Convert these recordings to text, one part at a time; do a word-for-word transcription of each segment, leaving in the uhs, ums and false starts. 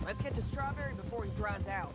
Let's get to Strawberry before he dries out.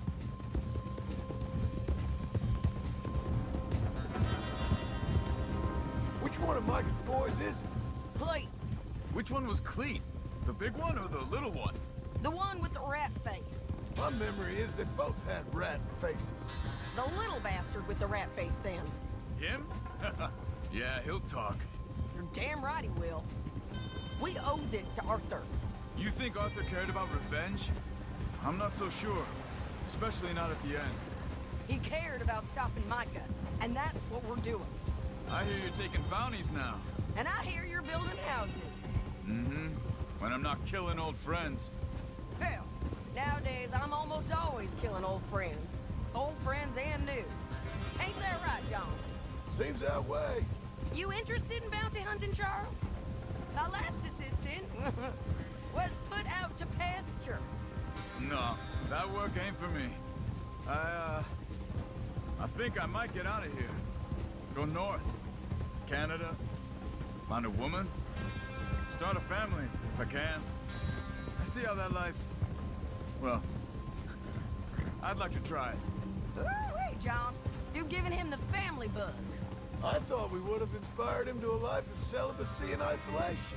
Which one of Micah's boys is it? Cleet, Which one was Cleet? The big one or the little one? the one with the rat face. My memory is they both had rat faces. The little bastard with the rat face then. Him? Yeah, he'll talk. You're damn right he will. We owe this to Arthur. You think Arthur cared about revenge? I'm not so sure. Especially not at the end. He cared about stopping Micah, and that's what we're doing. I hear you're taking bounties now. And I hear you're building houses. Mm-hmm. When I'm not killing old friends. Hell, nowadays I'm almost always killing old friends. Old friends and new. Ain't that right, John? Seems that way. You interested in bounty hunting, Charles? My last assistant was put out to pasture. No, that work ain't for me. I, uh... I think I might get out of here. Go north. Canada. Find a woman. Start a family, if I can. I see how that life... Well... I'd like to try it. Ooh-wee, John. You've given him the family bug. I thought we would have inspired him to a life of celibacy and isolation.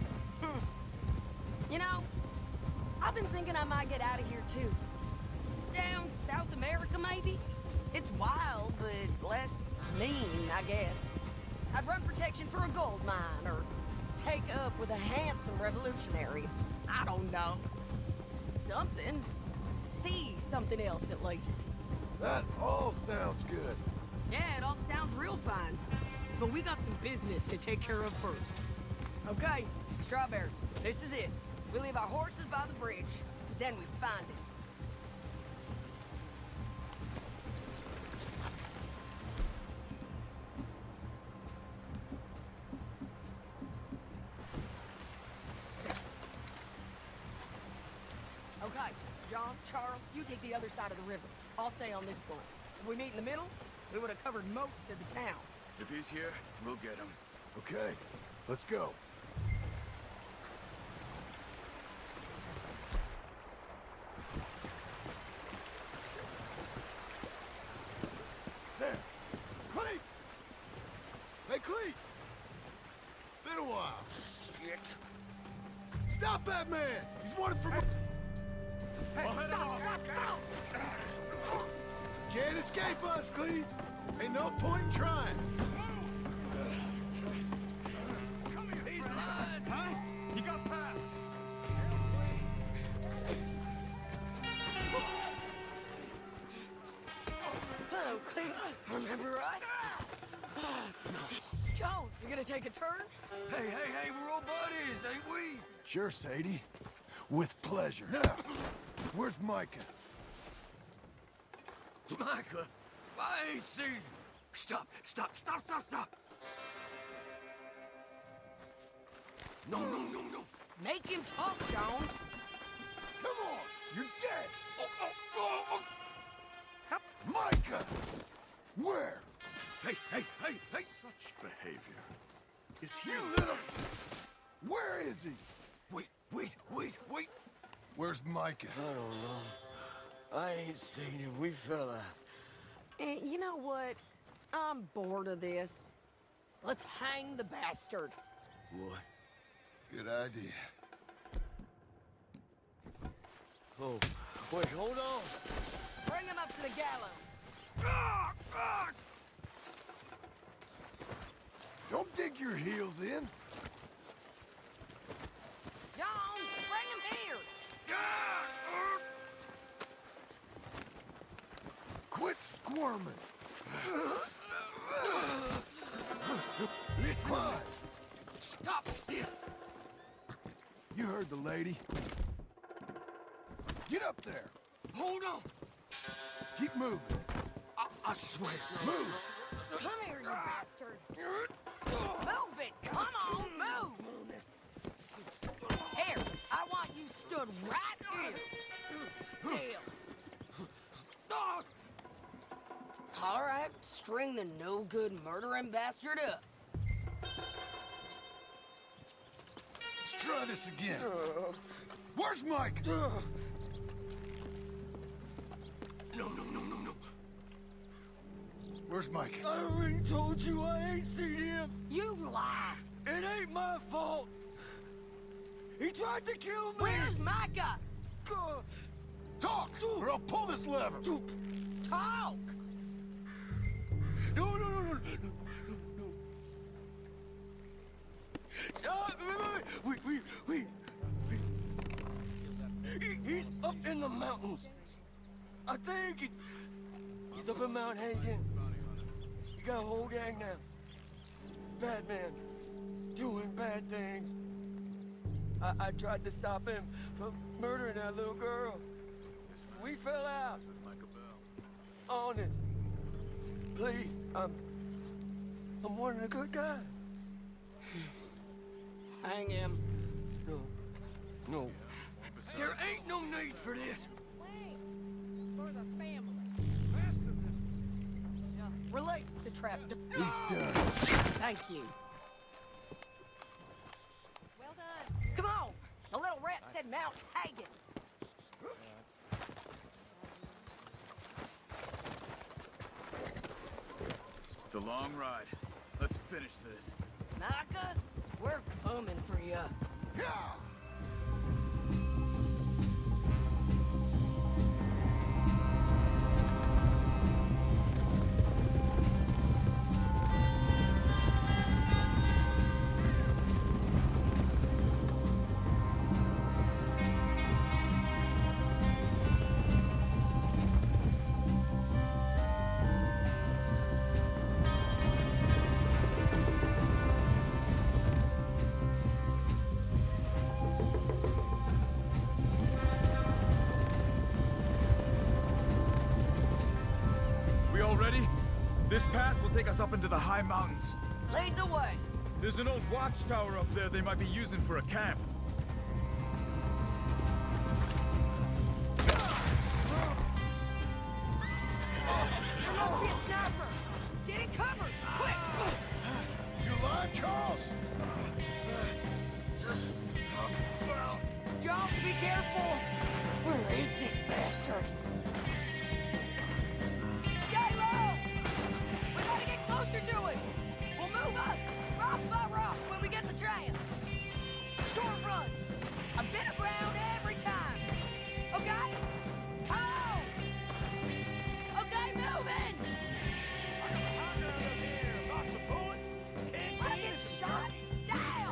You know, I've been thinking I might get out of here, too. Down South America, maybe? It's wild, but less mean, I guess. I'd run protection for a gold mine, or take up with a handsome revolutionary. I don't know. Something. See something else, at least. That all sounds good. Yeah, it all sounds real fine. But we got some business to take care of first. Okay, Strawberry, this is it. We leave our horses by the bridge, then we find it. Okay, John, Charles, you take the other side of the river. I'll stay on this one. If we meet in the middle, we would have covered most of the town. If he's here, we'll get him. Okay, let's go. There. Cleet! Hey, Cleet! Been a while. Shit. Stop that man! He's wanted for... Hey, stop, stop, stop! Can't escape us, Cleet. Ain't no point in trying. He's blind, huh? He got past. Oh, Cleet, remember us? Joe, you gonna take a turn? Hey, hey, hey, we're all buddies, ain't we? Sure, Sadie. With pleasure. Now, where's Micah? Micah, I ain't seen you. Stop, stop, stop, stop, stop. No, no, no, no. Make him talk, Joan. Come on! You're dead! Oh, oh, oh, oh. Help. Micah! Where? Hey, hey, hey, hey. Such behavior is You human. little... Where is he? Wait, wait, wait, wait. Where's Micah? I don't know. I ain't seen him. We fell out. Eh, you know what? I'm bored of this. Let's hang the bastard. What? Good idea. Oh, wait, hold on. Bring him up to the gallows. Ah, ah. Don't dig your heels in. John, bring him here. Ah, ah. Quit squirming. Listen, Clyde, stop this. you heard the lady. Get up there. Hold on. Keep moving. I, I swear. Move. Come here, you bastard. Move it. Come on, move. Here, I want you stood right here. Still. Ah. All right, string the no-good murdering bastard up. Let's try this again. Where's Mike? No, no, no, no, no. Where's Mike? I already told you I ain't seen him. You lie! It ain't my fault. He tried to kill me. Where's Micah? God. Talk, or I'll pull this lever. Talk! No, no, no, no, no, no, no. Stop! Wait, wait, wait, wait. He, he's up in the mountains. I think it's... He's up in Mount Hagen. You got a whole gang now. Bad man. Doing bad things. I, I tried to stop him from murdering that little girl. We fell out. Honest. Please, I'm... I'm one of the good guys. Hang him. No. No. There ain't no need for this. Wait. For the family. Release the trap. He's done. Thank you. Well done. Come on! The little rat said Mount Hagen. It's a long ride. Let's finish this. Micah, we're coming for you. Yeah! This pass will take us up into the high mountains. Lead the way. There's an old watchtower up there they might be using for a camp. There must be a sniper. Get it covered, quick! You alive, Charles? John, be careful. Where is this bastard? Stay low! We gotta get closer to him. We'll move up, rock by rock, when we get the chance. Short runs. A bit of ground every time. Okay? Come on! Okay, moving! Wanna get shot? Down!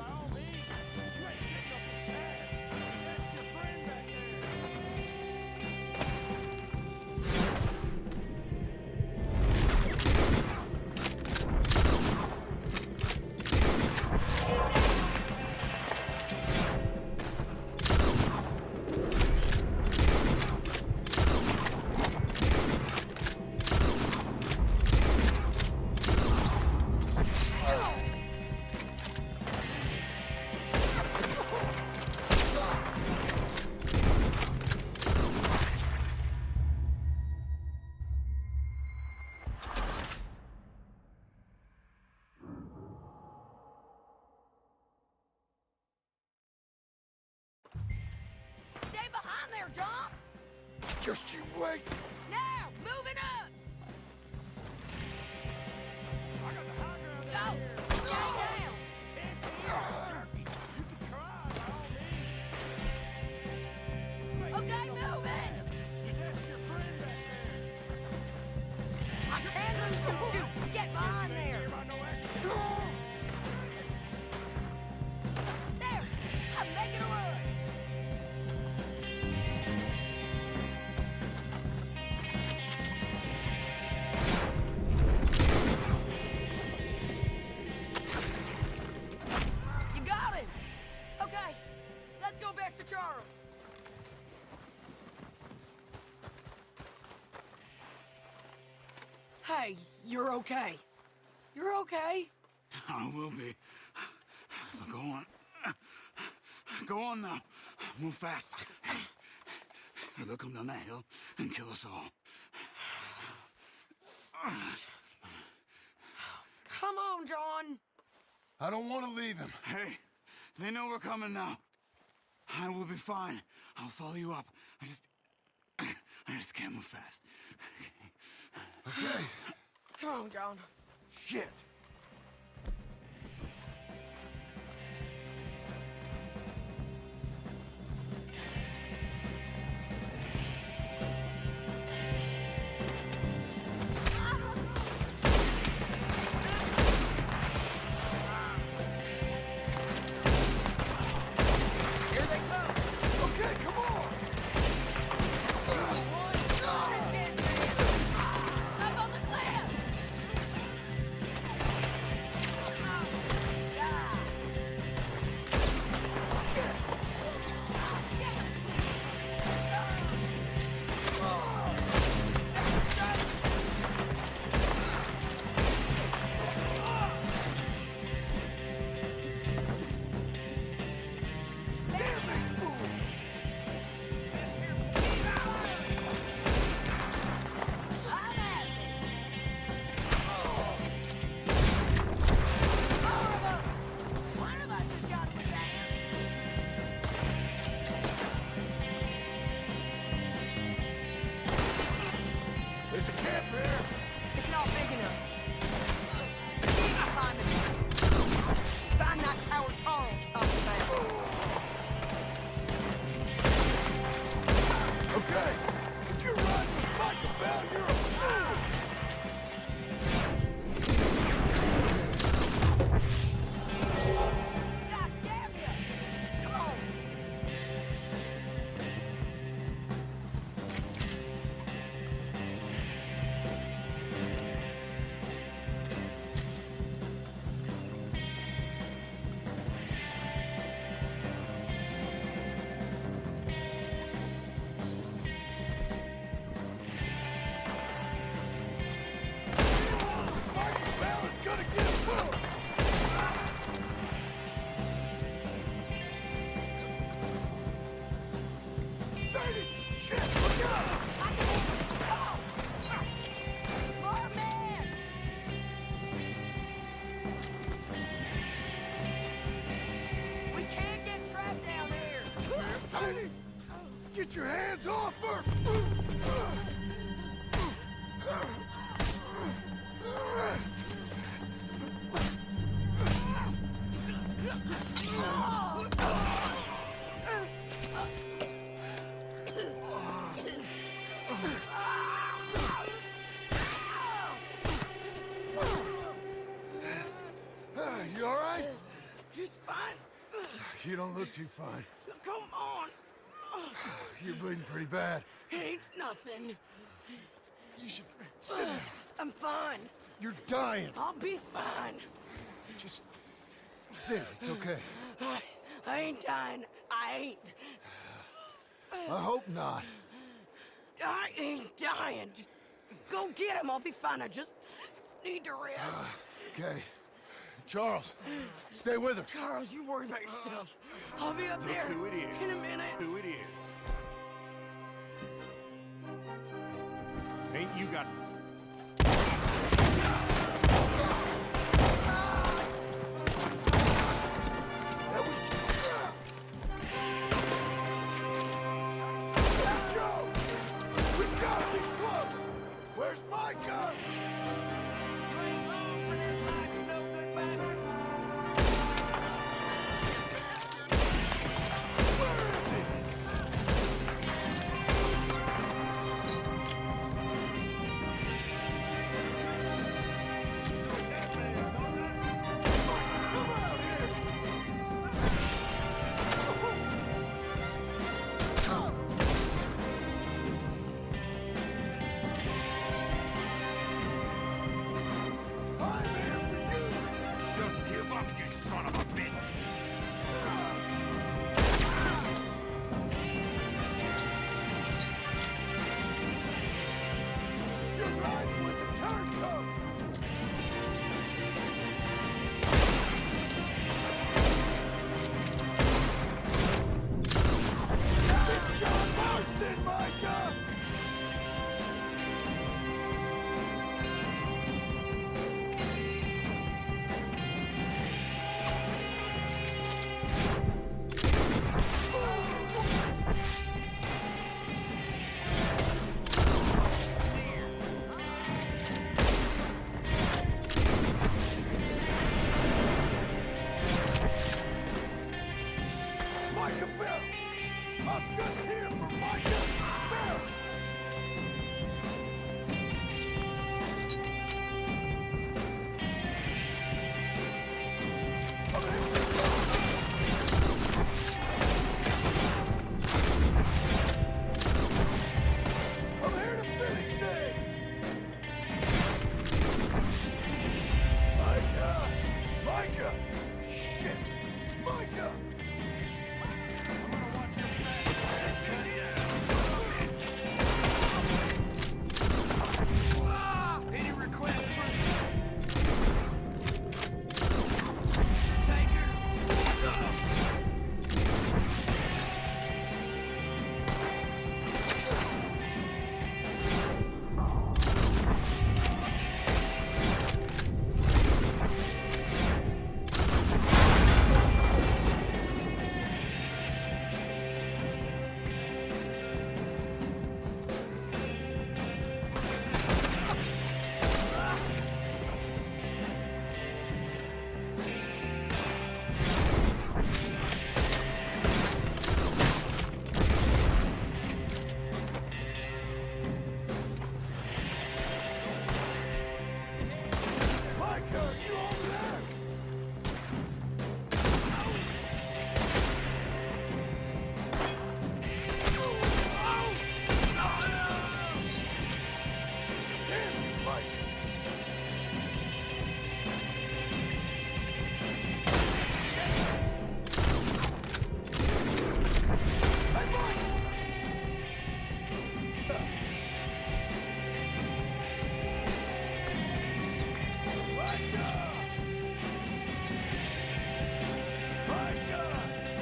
Stay behind there, John! Just you wait. Now, moving up! Go! Stay down! Okay, moving! I can lose you too! Get behind there! There! I'm making a run! You got him! Okay, let's go back to Charles. Hey, you're okay. You're okay. I will be. But go on. Go on now. Move fast. Or they'll come down that hill and kill us all. Come on, John. I don't want to leave him. Hey, they know we're coming now. I will be fine. I'll follow you up. I just... I just can't move fast. Okay. Come on, John. Shit. Here they come! Okay, come on! Up on the cliff! There's a camp here. It's not big enough. Find the Find that tower Charles talked about. Okay. If you're riding with Michael Bell, you're a fool. God damn you! Come on! Michael Bell is gonna get a fool. Sadie! Shit! Look out! Barman! We can't get trapped down here! Sadie! Get your hands off her! You all right? Just fine. You don't look too fine. Come on. You're bleeding pretty bad. Ain't nothing. You should sit down. I'm fine. You're dying. I'll be fine. Just sit. It's okay. I, I ain't dying. I ain't. I hope not. I ain't dying. Just go get him. I'll be fine. I just need to rest. Okay. Charles, stay with her. Charles, you worry about yourself. I'll be up Look there who it is. in a minute. Who it is. Ain't you got... That was... That's Joe! We gotta be close! Where's my gun? Where is he? just here for Micah! There! I'm here to finish things! Micah! Micah! Shit! Micah! Any requests for Tanker? Micah, you over there? Damn you, Micah! Hey, Mike! Micah! Micah!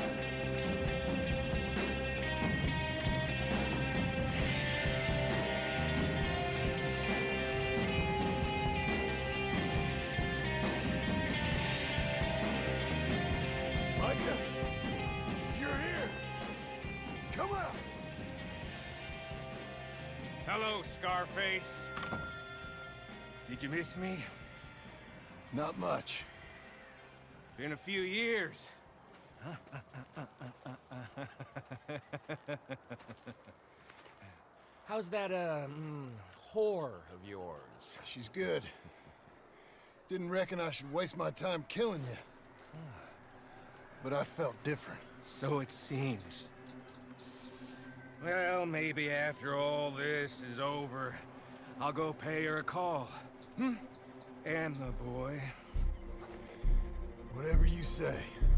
Micah! If you're here, come out! Hello, Scarface. Did you miss me? Not much. Been a few years. How's that, uh, mm, whore of yours? She's good. Didn't reckon I should waste my time killing you. But I felt different. So it seems. Well, maybe after all this is over, I'll go pay her a call. Hmm? And the boy. Whatever you say.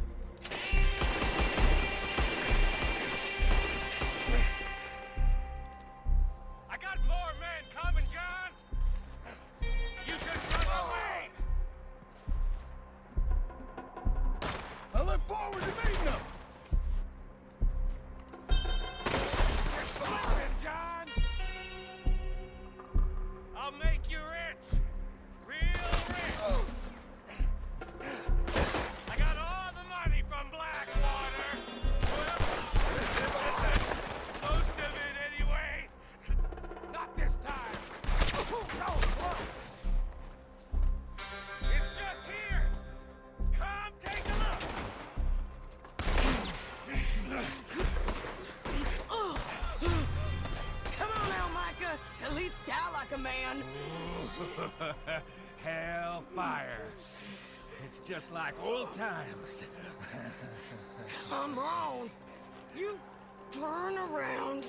I got more men coming, John! You just run away! I look forward to meeting them! You're slipping, John! I'll make you rich! Real rich! I got all the money from Blackwater! Most of it, anyway! Not this time! So close! It's just here! Come take a look! Come on now, Micah. At least die like a man. Hellfire. It's just like old times. Come on. You turn around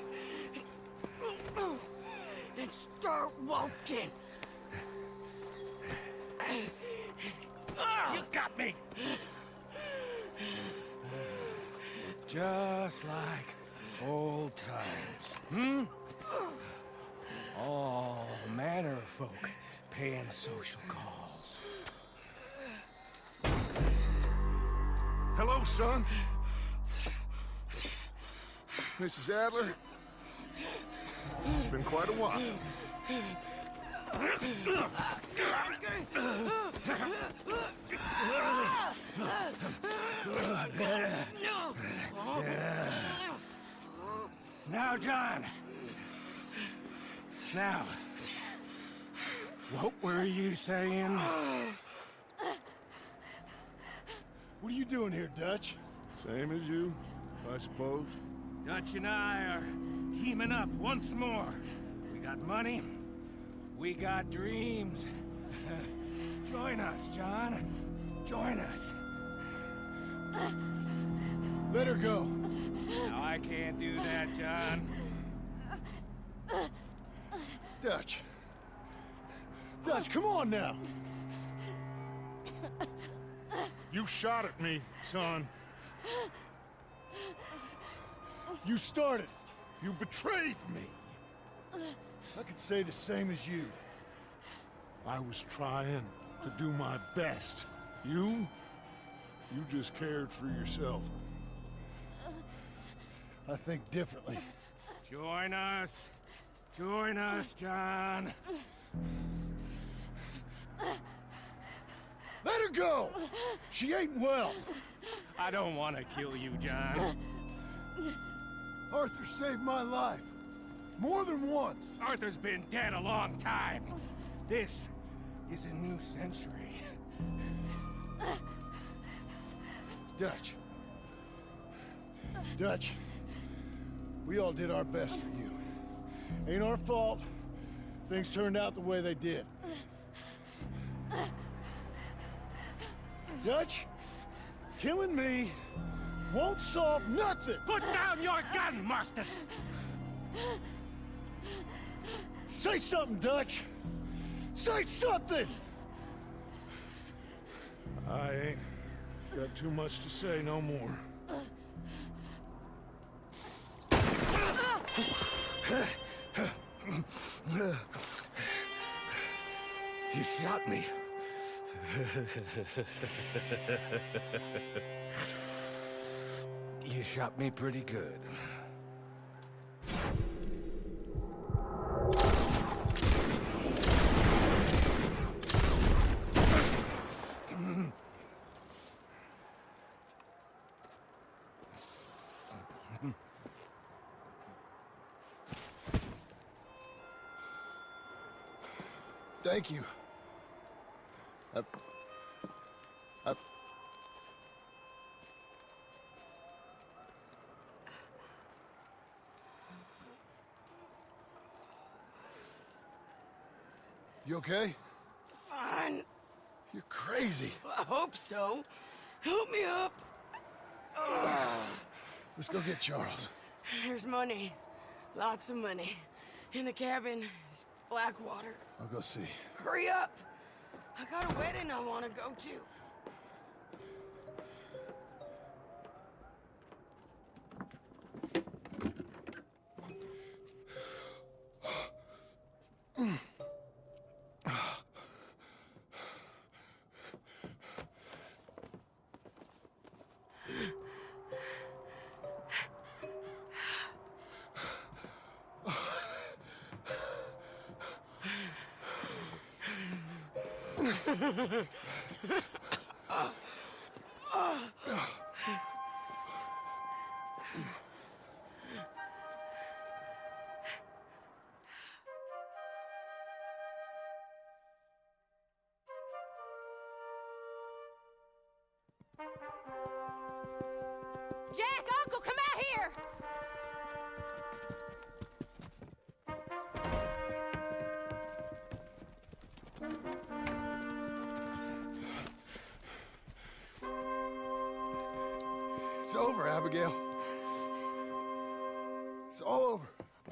and start walking. You got me! Just like old times, hmm? All manner of folk paying social calls. Hello, son. Missus Adler. It's been quite a while. Now, John. Now, what were you saying? What are you doing here, Dutch? Same as you, I suppose. Dutch and I are teaming up once more. We got money. We got dreams. Join us, John. Join us. Let her go. No, I can't do that, John. Dutch. Dutch, come on now. You shot at me, son. You started. You betrayed me. I could say the same as you. I was trying to do my best. You? You just cared for yourself. I think differently. Join us. Join us, John. Let her go! She ain't well. I don't want to kill you, John. Arthur saved my life. More than once. Arthur's been dead a long time. This is a new century. Dutch. Dutch. We all did our best for you. Ain't our fault things turned out the way they did. Dutch, killing me won't solve nothing! Put down your gun, Marston! Say something, Dutch! Say something! I ain't got too much to say no more. You shot me. You shot me pretty good. Thank you. I... I... You okay? Fine. You're crazy. I hope so. Help me up. Ugh. Let's go get Charles. There's money. Lots of money. In the cabin is Blackwater. I'll go see. Hurry up! I got a wedding I want to go to. Jack, Uncle, come out here! It's over, Abigail. It's all over.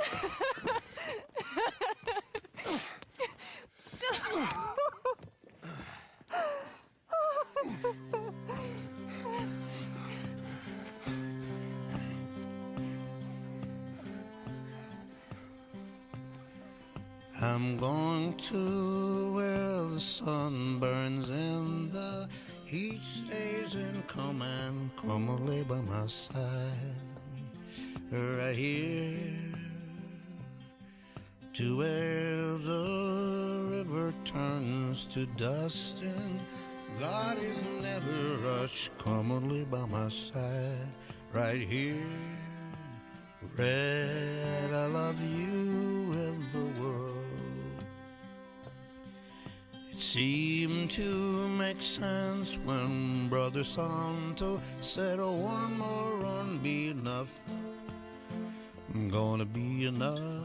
I'm going to where the sun burns and the heat stays in command. Come and lay by my side, right here, to where the river turns to dust and God is never rushed. Come and lay by my side, right here. Red, I love you and the world. It seemed to make sense when Brother Santo said, oh, one more run be enough. gonna be enough.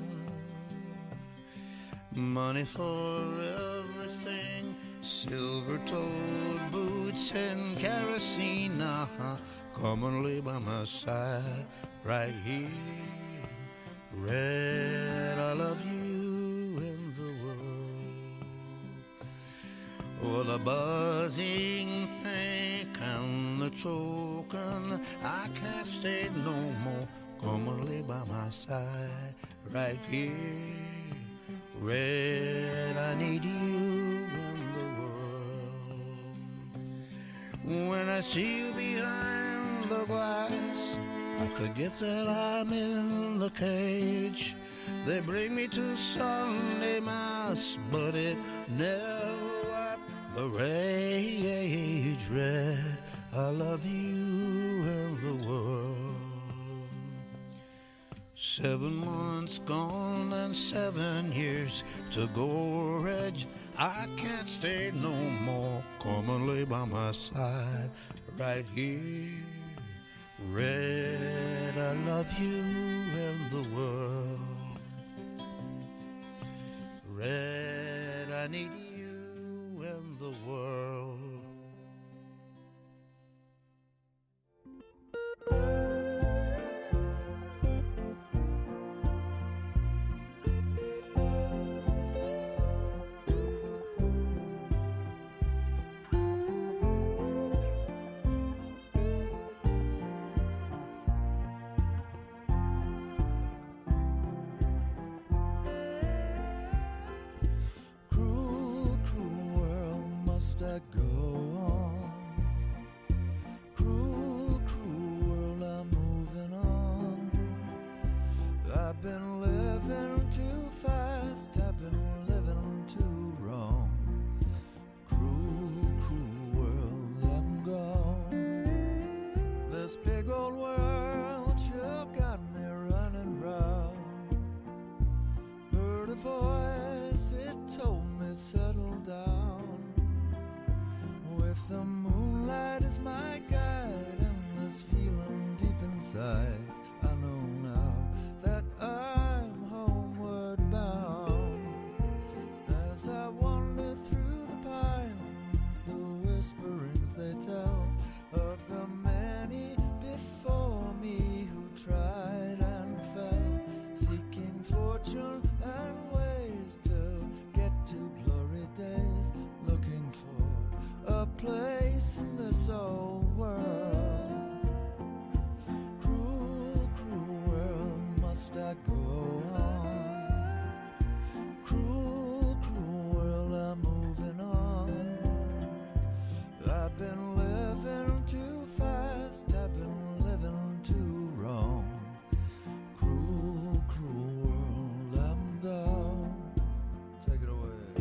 Money for everything, silver-toed boots and kerosene. Uh-huh. Come and lay by my side right here. Red, I love you in the world. Oh, the buzzing think and the choking, I can't stay no more. Come and lay by my side right here. Red, I need you in the world. When I see you behind the glass, I forget that I'm in the cage. They bring me to Sunday Mass, but it never wiped the rage. Red, I love you in the world. Seven months gone and seven years to go, Reg. I can't stay no more. Come and lay by my side right here. Red, I love you in the world. Red, I need you in the world. Must I go on? Cruel, cruel world, I'm moving on. I've been living too fast, I've been living too wrong. Cruel, cruel world, I'm gone. This big old world sure got me running round. Heard a voice, it told me settle down. With the moonlight as my guide and this feeling deep inside, I know now that I'm homeward bound. As I wander through the pines, the whisperings they tell of the many before me who tried and fell, seeking fortune and ways to get to glory days, looking for a place in this old world. Cruel, cruel world, must I go on? Cruel, cruel world, I'm moving on. I've been living too fast, I've been living too wrong. Cruel, cruel world, I'm gone. Take it away.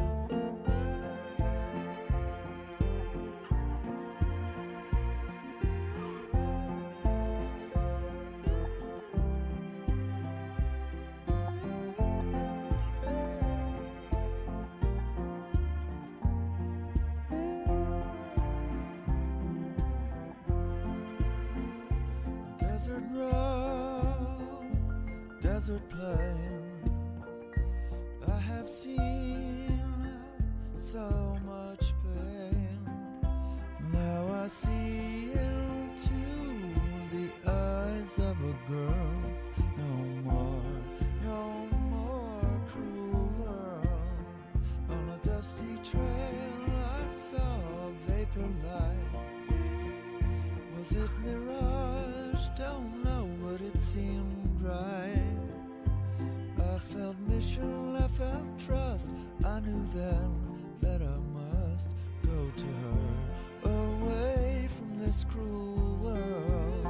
Desert road, desert plain, I have seen so much pain. Now I see into the eyes of a girl. No more, no more cruel world. On a dusty trail I saw a vapor light. Was it mirage? Don't know, but it seemed right. I felt mission, I felt trust. I knew then that I must go to her, away from this cruel world.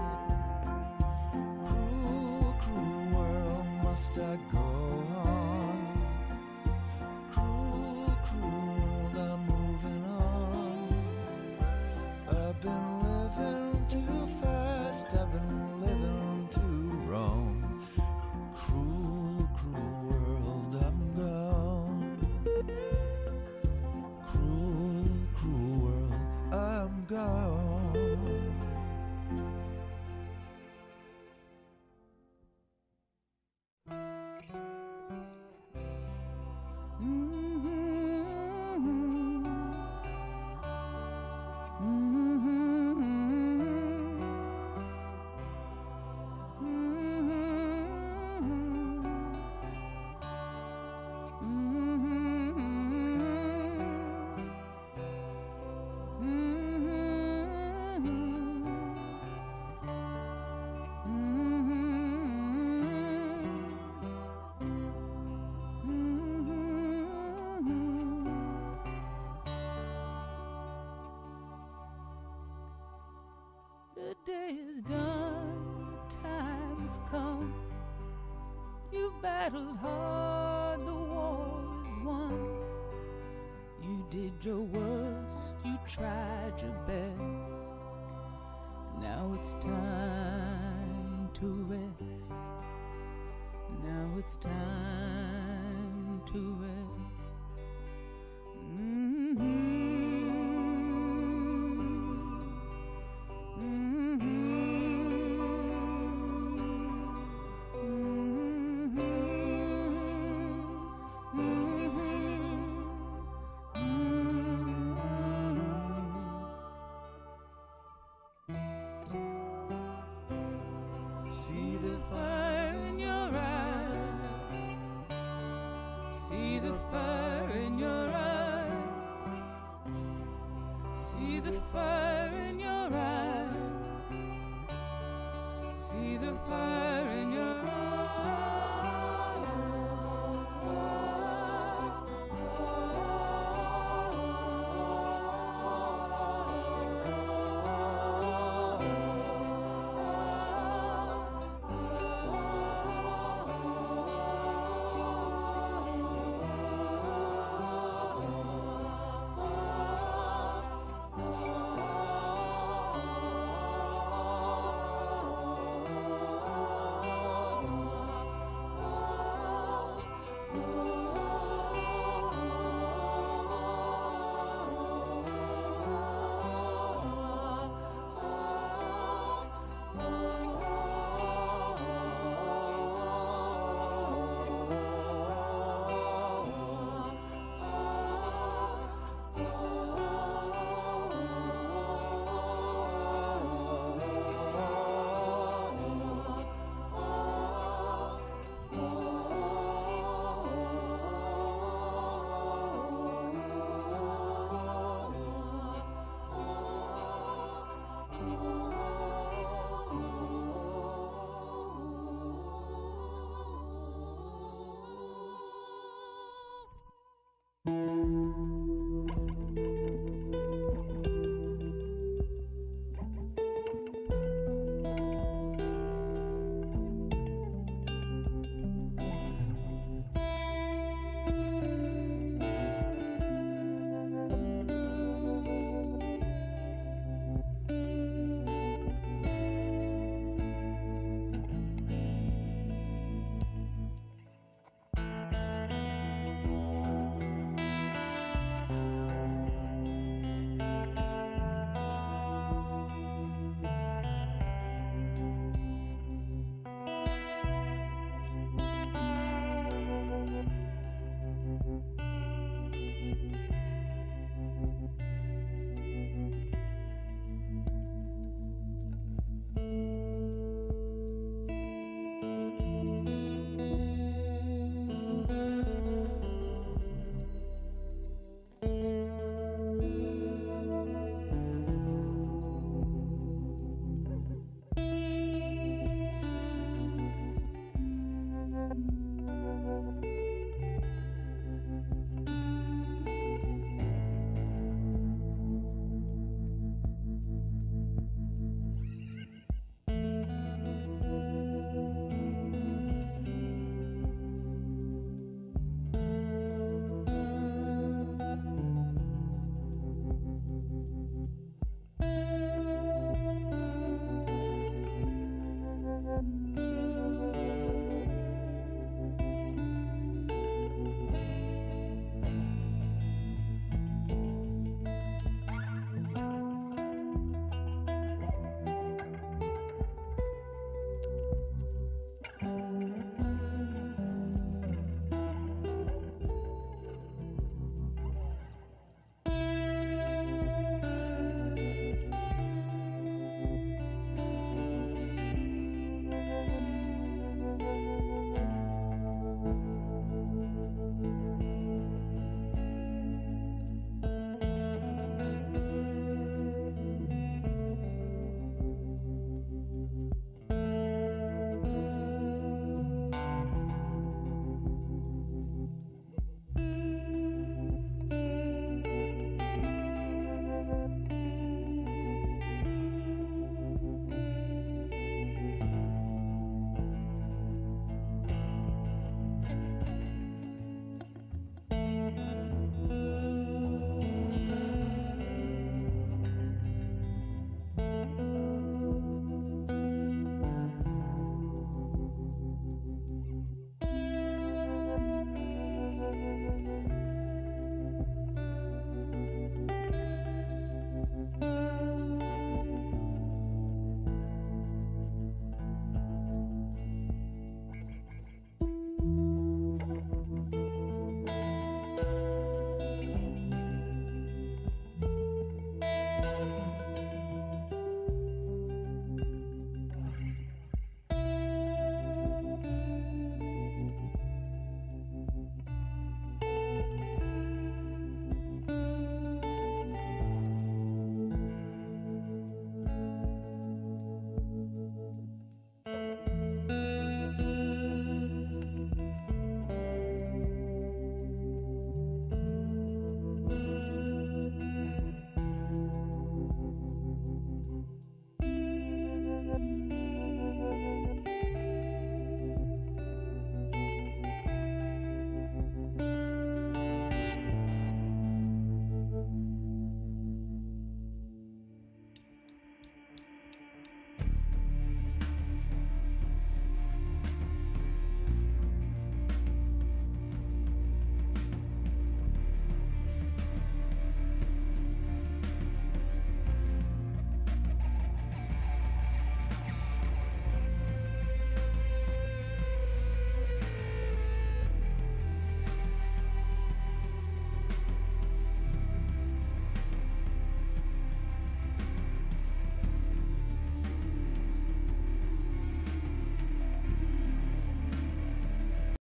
Cruel, cruel world, must I go on? Cruel, cruel world, I'm moving on. I've been living too fast, I've been living too wrong. Cruel, cruel world, I'm gone. Cruel, cruel world, I'm gone. Thank you. come. You battled hard, the war is won. You did your worst, you tried your best. Now it's time to rest. Now it's time to rest.